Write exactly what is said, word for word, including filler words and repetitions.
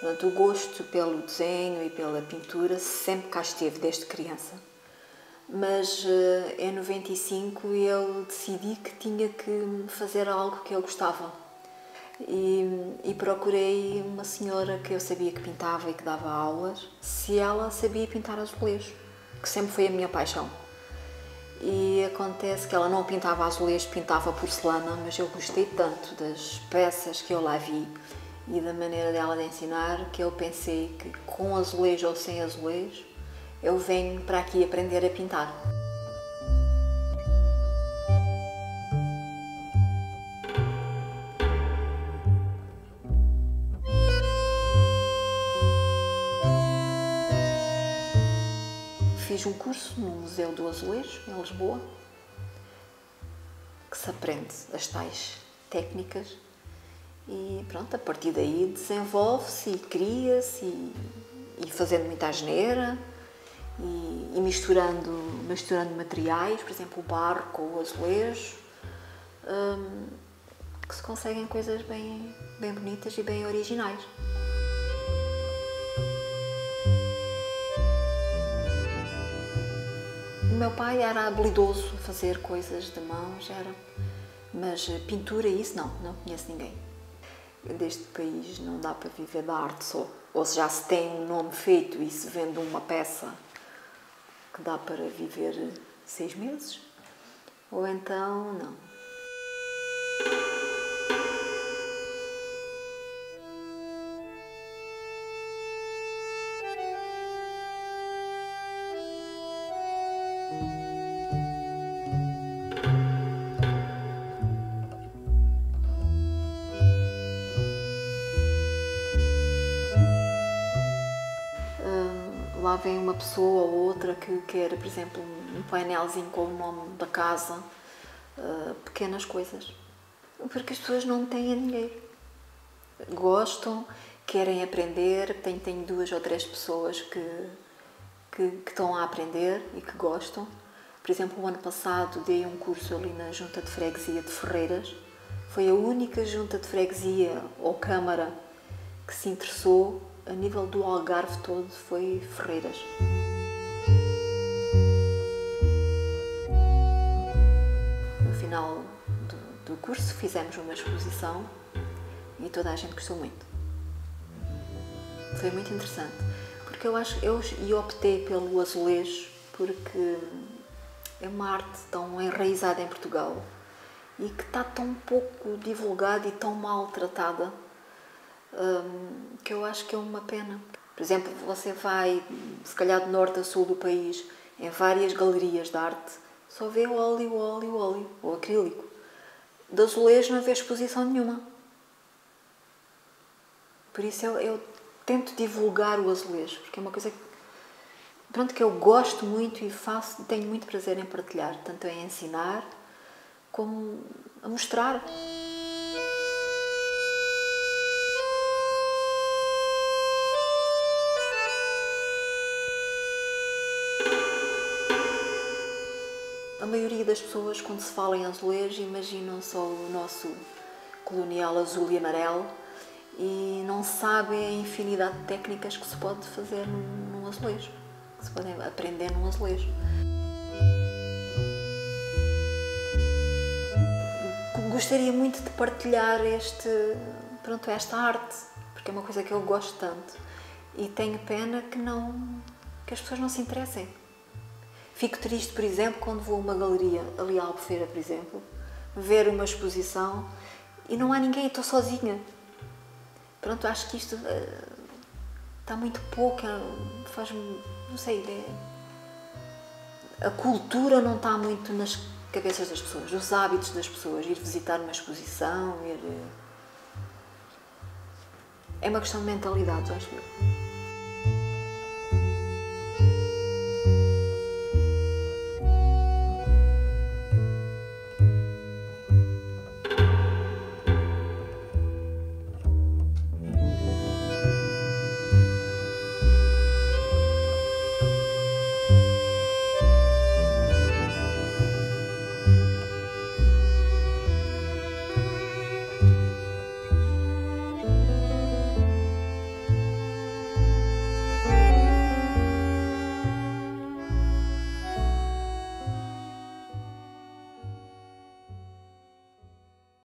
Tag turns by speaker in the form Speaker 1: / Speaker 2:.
Speaker 1: Portanto, o gosto pelo desenho e pela pintura sempre cá esteve, desde criança. Mas em noventa e cinco eu decidi que tinha que fazer algo que eu gostava. E, e procurei uma senhora que eu sabia que pintava e que dava aulas, se ela sabia pintar azulejos, que sempre foi a minha paixão. E acontece que ela não pintava azulejos, pintava porcelana, mas eu gostei tanto das peças que eu lá vi e da maneira dela de ensinar, que eu pensei que com azulejo ou sem azulejo, eu venho para aqui aprender a pintar. Fiz um curso no Museu do Azulejo, em Lisboa, que se aprende as tais técnicas e pronto, a partir daí desenvolve-se e cria-se e, e fazendo muita asneira e, e misturando, misturando materiais, por exemplo o barro com o azulejo, hum, que se conseguem coisas bem, bem bonitas e bem originais. O meu pai era habilidoso a fazer coisas de mãos, era, mas pintura isso não, não conheço ninguém. Deste país não dá para viver da arte só. Ou se já se tem um nome feito e se vende uma peça que dá para viver seis meses, ou então não. Lá vem uma pessoa ou outra que quer, por exemplo, um painelzinho com o nome da casa, uh, pequenas coisas. Porque as pessoas não têm dinheiro. Gostam, querem aprender, tenho, tenho duas ou três pessoas que, que, que estão a aprender e que gostam. Por exemplo, o ano passado dei um curso ali na Junta de Freguesia de Ferreiras. Foi a única Junta de Freguesia ou Câmara que se interessou. A nível do Algarve todo foi Ferreiras. No final do, do curso fizemos uma exposição e toda a gente gostou muito. Foi muito interessante, porque eu acho eu e optei pelo azulejo porque é uma arte tão enraizada em Portugal e que está tão pouco divulgada e tão maltratada. Um, que eu acho que é uma pena. Por exemplo, você vai, se calhar de norte a sul do país, em várias galerias de arte, só vê óleo, óleo, óleo, ou acrílico. De azulejo não vê exposição nenhuma. Por isso eu, eu tento divulgar o azulejo, porque é uma coisa que, pronto, que eu gosto muito e faço, tenho muito prazer em partilhar, tanto em ensinar como a mostrar. A maioria das pessoas, quando se fala em azulejo, imaginam só o nosso colonial azul e amarelo e não sabem a infinidade de técnicas que se pode fazer num, num azulejo, que se podem aprender num azulejo. Gostaria muito de partilhar este, pronto, esta arte, porque é uma coisa que eu gosto tanto e tenho pena que, não, que as pessoas não se interessem. Fico triste, por exemplo, quando vou a uma galeria, ali à Albufeira, por exemplo, ver uma exposição e não há ninguém, estou sozinha. Pronto, acho que isto uh, está muito pouco, faz-me, não sei, é, a cultura não está muito nas cabeças das pessoas, os hábitos das pessoas, ir visitar uma exposição, ir, é uma questão de mentalidade, acho eu.